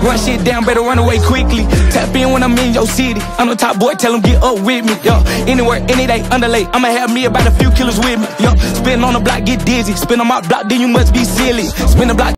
Run shit down, better run away quickly. Tap in when I'm in your city. I'm the top boy, tell them get up with me. Yo, anywhere, any day, underlay. I'ma have me about a few killers with me. Yo, spin on the block, get dizzy. Spin on my block, then you must be silly. Spin the block.